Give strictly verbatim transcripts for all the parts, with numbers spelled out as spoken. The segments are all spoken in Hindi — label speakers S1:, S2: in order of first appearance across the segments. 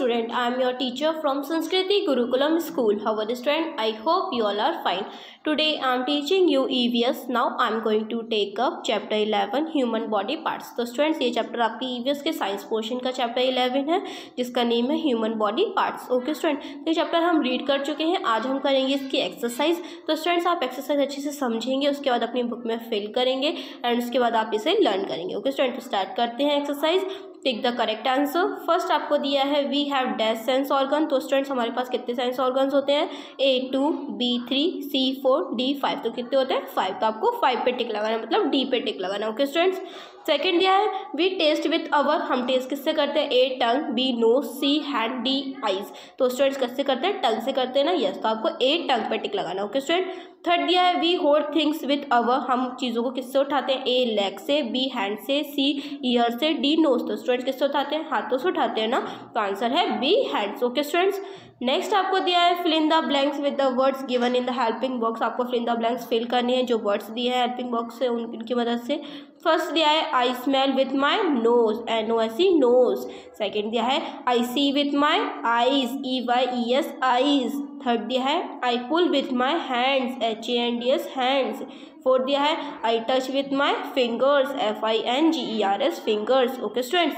S1: student, I am your teacher from Sanskriti Gurukulam School. How are the student? I hope you all are fine. Today I am teaching you E V S. Now I am going to take up chapter eleven Human Body Parts. तो स्टूडेंट्स ये चैप्टर आपकी E V S के साइंस पोर्शन का चैप्टर इलेवन है जिसका नेम है human body parts. Okay student, तो ये चैप्टर हम रीड कर चुके हैं. आज हम करेंगे इसकी एक्सरसाइज. तो स्टूडेंट्स आप एक्सरसाइज अच्छे से समझेंगे, उसके बाद अपनी बुक में फिल करेंगे एंड उसके बाद आप इसे लर्न करेंगे. ओके स्टूडेंट, तो स्टार्ट करते हैं exercise. Tick the correct answer. First आपको दिया है we have dash sense organ. तो स्टूडेंट्स हमारे पास कितने सेंस ऑर्गन्स होते हैं? A two, B three, C four, D five. तो कितने होते हैं? फाइव. तो आपको फाइव पे टिक लगाना है, मतलब डी पे टिक लगाना. ओके स्टूडेंट्स, सेकेंड दिया है वी टेस्ट विथ अवर. हम टेस्ट किससे करते हैं? A tongue, B nose, C hand, D eyes. तो स्टूडेंट्स किससे करते हैं? टंग से करते हैं ना. यस, तो आपको ए टंग पे टिक लगाना. ओके स्टूडेंट, थर्ड दिया है we hold things with our. हम चीज़ों को किससे उठाते हैं? ए लेग से, बी हैंड से, सी ईयर से, डी नोज. तो स्टूडेंट्स किससे उठाते हैं? हाथों से उठाते हैं ना. तो आंसर है B hands. Okay students, next आपको दिया है fill in the blanks with the words given in the helping box. आपको fill in the blanks fill करनी है जो वर्ड्स दिए हैं हेल्पिंग बॉक्स से उनकी मदद से. फर्स्ट दिया है I smell with my nose, N O S E nose. Second दिया है I see with my eyes, E Y E S eyes. Third दिया है I pull with my hands, H A N D S hands. Fourth दिया है I touch with my fingers, F I N G E R S fingers. Okay students,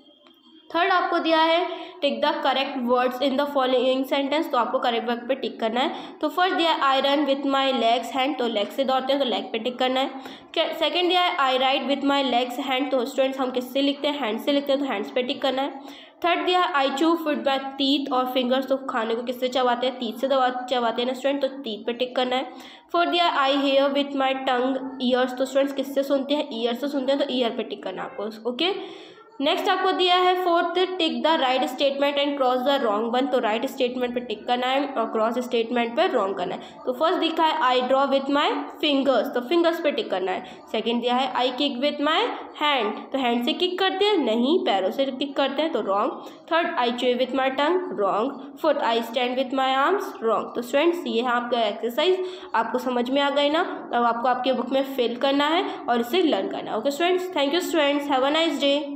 S1: third आपको दिया है tick the correct words in the following sentence. तो आपको करेक्ट वर्ड पे टिक करना है. तो फर्स्ट दिया है I run with my legs hand. तो लेग से दौड़ते हैं तो लेग पे टिक करना है. सेकंड दिया है I ride with my legs hand. तो स्टूडेंट्स हम किससे लिखते हैं? हैंड से लिखते हैं, तो हैंड्स पे टिक करना है. थर्ड दिया है I chew food by teeth और फिंगर्स. तो खाने को किससे चबाते हैं? टीथ से दबा चबाते हैं ना स्टूडेंट, तो टीथ पे टिक करना है. फोर्थ दिया है I hear with my tongue ears. तो स्टूडेंट्स किससे सुनते हैं? ईयर से सुनते हैं, तो ईयर पे टिक करना है आपको. ओके, नेक्स्ट आपको दिया है fourth tick the right statement and cross the wrong one. तो राइट स्टेटमेंट पे टिक करना है और क्रॉस स्टेटमेंट पे रॉन्ग करना है. तो फर्स्ट दिखा है I draw with my fingers. तो फिंगर्स पे टिक करना है. सेकंड दिया है I kick with my hand. तो हैंड से किक करते हैं? नहीं, पैरों से किक करते हैं, तो wrong. Third I chew with my tongue, wrong. Fourth I stand with my arms, wrong. तो स्टूडेंट्स ये है आपका एक्सरसाइज. आपको समझ में आ गई ना? अब आपको आपके बुक में फिल करना है और इसे लर्न करना है. Okay students, thank you students, have a nice day.